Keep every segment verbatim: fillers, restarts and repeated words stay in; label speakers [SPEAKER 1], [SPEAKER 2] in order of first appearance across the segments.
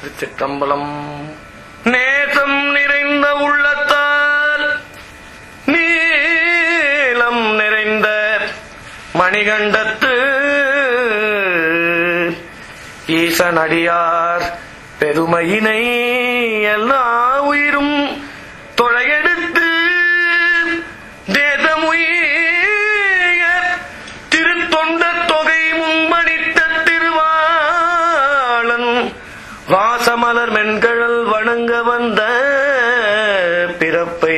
[SPEAKER 1] திருச்சிற்றம்பலம். நேசம் நிறைந்த உள்ளத்தால் நீலம் நிறைந்த மணிகண்டத்து ஈசனடியார் பெருமையினை எல்லா உயிரும் தொழையெடுத்து தேசமுய திருத்தொண்ட தொகை முன்மணித்த திருவாளன் வாசமலர் மென்கழல் வணங்க வந்த பிறப்பை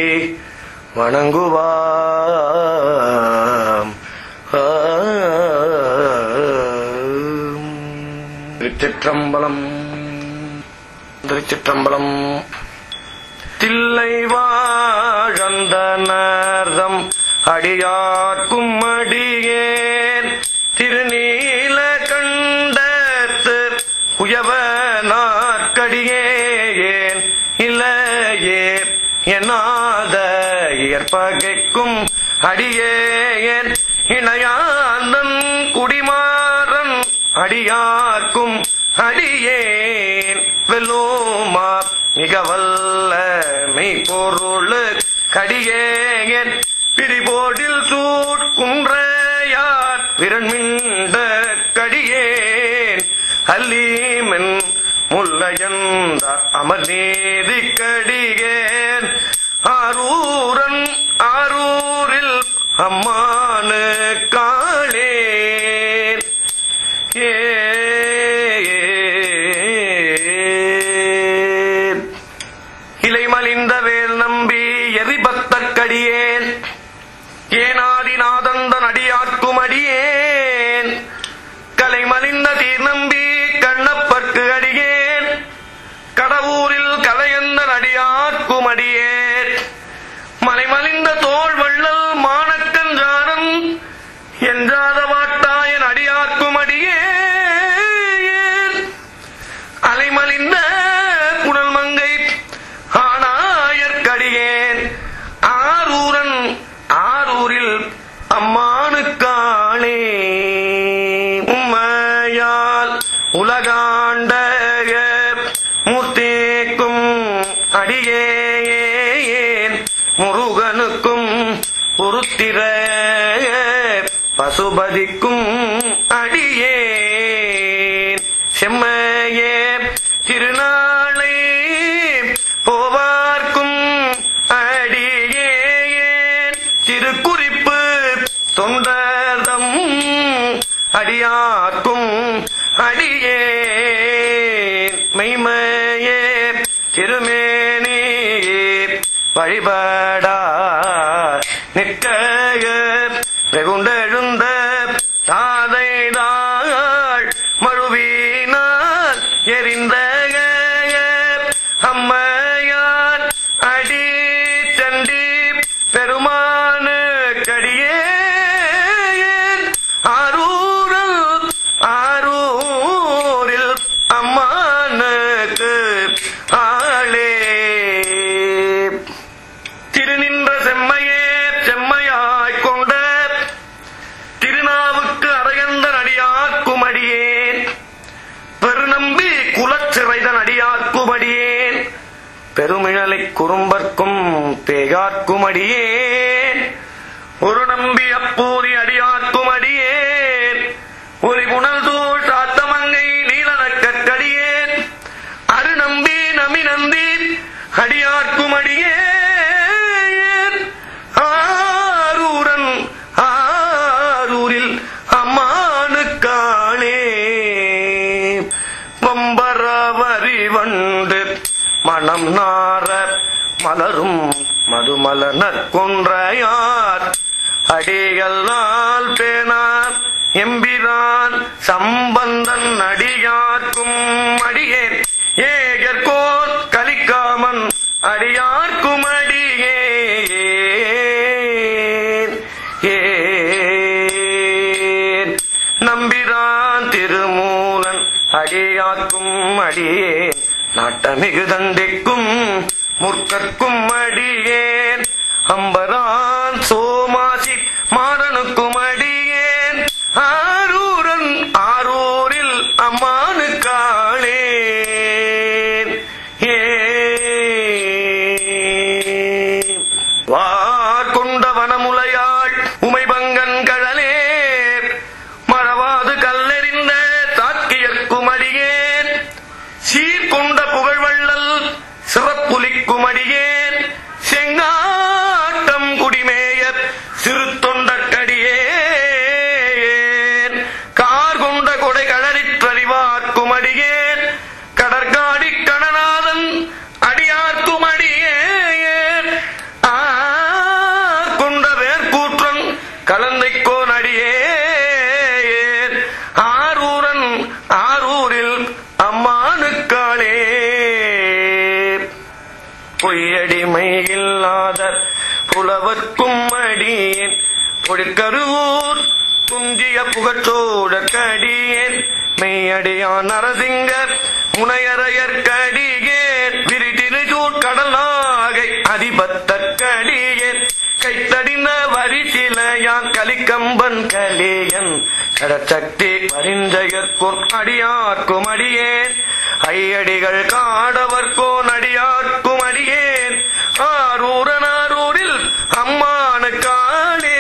[SPEAKER 1] வணங்குவாம். திருச்சிற்றம்பலம். திருச்சிற்றம்பலம். தில்லை வாழந்தனர்தம் அடியார்க்கும் அடியேன் திருநீல கண்டத்து உயவனார்க்கடியேன் இல்லையே என்னாத இயற்பகைக்கும் அடியேன் இணையாந்தன் குடிமாறன் அடியார்க்கும் அடியேன் வெல்லுமா மிக வல்ல மெய்ப்பொருளு கடியேன் பிரிபோடில் சூட்குன்றையார் விரண்மிண்ட கடியேன் அல்லீமென் முல்லையந்த அமர்நீதி கடியேன் ஆரூரன் ஆரூரில் அம்மானு காளேன் ஏ இலைமலிந்த வேல் நம்பி எரிபத்தற்கடியேன் ஏனாதிநாதந்தன் அடியார்க்கும் அடியேன் கலைமலிந்த தீர் நம்பி கண்ணப்பற்கு அடியேன் கடவுரில் கலையந்தன் அடியார்க்கும் அடியேன் மலைமலிந்த தோள் வள்ளல் மானக்கஞ்சாரன் என்றாத வாட்டாயன் அடியார்க்கும் அடியேன் அலைமலிந்த புனல் மங்கை ஆனாயற்கடியேன் ஆரூரன் ஆரூரில் அம்மானுக்காளே உம்மையால் உலகாண்ட மூர்த்திக்கும் அடியேன் முருகனுக்கும் உருத்திர பசுபதிக்கும் அடியேன் செம்மையே திருநாளை போவார்க்கும் அடியேன் திருக்குறிப்பு தொண்டர்தம் அடியார்க்கும் அடியேன் மெய்மையே திருமேனி வழிபடா நிற்க வெகுண்டெழுந்த தாதைதாள் மழுவினால் எரிந்த அம்மையான் அடி சண்டி பெருமானு கடியேன் ஆரூரில் ஆரூரில் அம்மானுக்கு ஆளே திருநின்ற செம்மையே செம்மையாய்க் கொண்ட திருநாவுக்கு அரையந்தன் அடியார்க்கும் அடியேன் பெருநம்பி குலச்சிறைதன் அடியார்க்கும் அடியேன் பெருமிழலை குறும்பர்க்கும் பேயார்க்கும் அடியேன் ஒரு நம்பி அப்பூரி அடியார்க்கும் அடியேன் ஒரு புனல் தூள் சாத்தமங்கை நீலனக்கடியேன் அரு நம்பி நமி நந்தி அடியார்க்கும் அடியேன் ஆரூரன் ஆரூரில் அம்மானுக்காளே வம்பரவரி வண்டு மணம் நார மலரும் மதுமலர் கொன்றையார் அடிகளால் பேனார் எம்பிரான் சம்பந்தன் அடியார்க்கும் அடியேன் ஏகர்கோர் கலிக்காமன் அடியார்க்கும் அடியேன் ஏன் நம்பிரான் திருமூலன் அடியார்க்கும் அடியேன் நாட்டமிகு தந்தைக்கும் முற்கற்கும் அடியேன் அம்பரான் சோமாசி மாறனுக்கும் அடியேன் ஆரூரன் ஆரூரில் அம்மானுக்காளே அடியார்க்குமடியேன் செங்காட்டம் குடிமேய சிறு தொண்டக்கடியேன் கார் கொண்ட கொடை கழறிற்றறிவார்க்குமடியேன் கடற்காடி கணநாதன் அடியார்க்குமடியேன் ஆர் கொண்ட வேர்கூற்றன் கலந்தைக்கோன் அடியேன் ஆரூரன் ஆரூரில் அம்மானுக்காளே பொய்யடிமை இல்லாதர் புலவர்க்கும் அடியேன் பொடிக்கருவூர் துஞ்சிய புகற்றோடற்கடியேன் மெய்யடியான் நரசிங்கர் முனையரையற்கடியேன் விரிதிருச்சூர் கடலாகை அதிபத்தற்கடியேன் கைத்தடிந்த வரிசிலையான் கலிக்கம்பன் கலியன் கடற்சக்தி பரிஞ்சயற்கோன் அடியார்க்கும் அடியேன் ஐயடிகள் காடவர்கோன் அடியார்க்கும் அடியேன் ஆரூரனாரூரில் அம்மானுக்காளே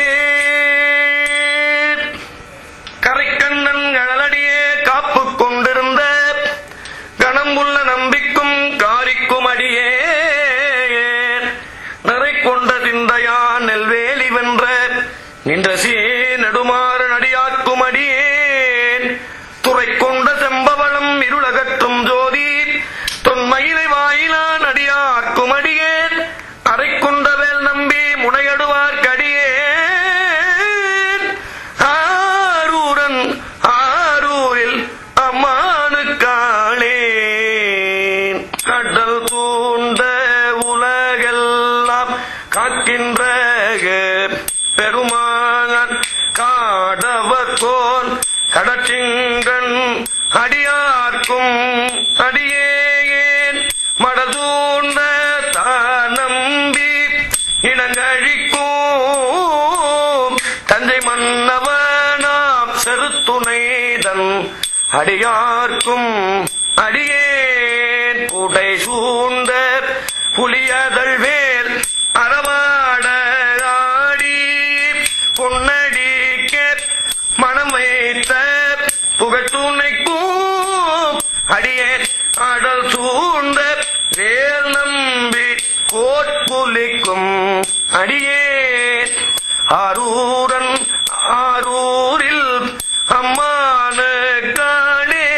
[SPEAKER 1] கரைக்கண்ணன் கழலடியே காப்பு கொண்டிருந்த கணம்புள்ள நம்பிக்கும் காரிக்கும் அடியேன் நிறை கொண்ட திந்தையான் நெல்வேலி வென்ற நின்ற சீ நெடுமாறன் அடியார்க்கும் அடியேன் துறை கொண்ட செம்பவளம் இருளகற்றும் ஜோதி தொன்மயிலை வாயிலான் அடியார்க்கும் அடியேன் அரை கொண்டவேல் நம்பி முனையடுவார்க்கடியேன் ஆரூரன் ஆரூரில் அம்மானுக்காளே கடல் தூண்ட உலகெல்லாம் காக்கின்ற பெருமான் காடவர்கோன் கடச்சிங்கன் அடியார்க்கும் அடியேன் மடதூண்ட தானம்பி இனங்கழிக்கும் தஞ்சை மன்னவனாம் செருத்துணைதன் அடியார்க்கும் அடியேன் புடை சூழ்ந்த புலியதழ்வேல் அறவாட ஆடி பொன்னடிக்க மனம் வைத்த புகழ்த்துணைக்கும் அடியேன் அடல் சூழ்ந்த வேல் நம்பி கோட்புலிக்கும் அடியேன் ஆரூரன் ஆரூரில் அம்மானுக்காளே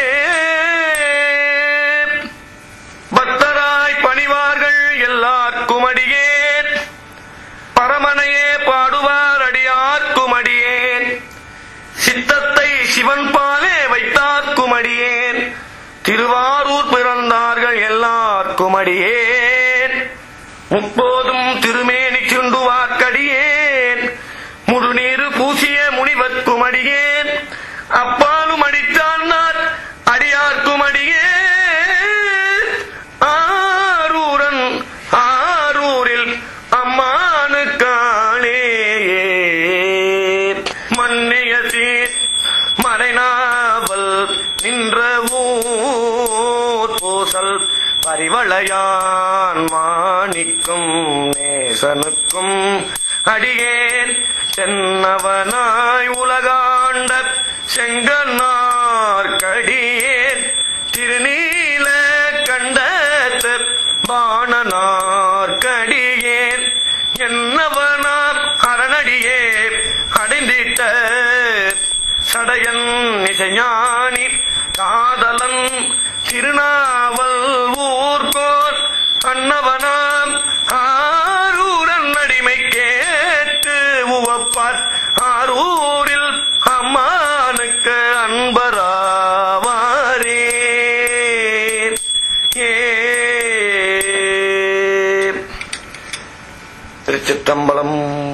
[SPEAKER 1] பக்தராய் பணிவார்கள் எல்லார்க்கும் அடியேன் பரமனையே பாடுவார் அடியார்க்கும் அடியேன் சித்தத்தை சிவன் பாலே வைத்தார்க்கும் அடியேன் திருவாரூர் பிறந்தார்கள் எல்லார்க்கும் அடியேன் முப்போதும் திருமேனி சுண்டுவார்க்கடியேன் முழுநீரு பூசிய முனிவர்க்கும் அடியேன் அப்பாலும் அடித்தார் அடியார்க்கும் அடியேன் ஆரூரன் ஆரூரில் அம்மானுக்காளே மன்னிய சீர் மறைநாவல் நின்ற ஊர் பூசல் பரிவளையான் மாணிக்கும் நேசனுக்கும் அடியேன் சென்னவனாய் உலகாண்ட செங்கனார்க்கடியேன் திருநீல கண்டத்து பாணனார்க்கடியேன் என்னவனார் அரணடியே அடைந்திட்ட சடையன் இசைஞானி காதலன் திருநாவல் ஊர்கோர் அன்னவனாம் ஆரூரன் அடிமை கேட்டு உவப்பார் ஆரூரில் அம்மானுக்கு அன்பராவாரே ஏ திருச்சிற்றம்பலம்.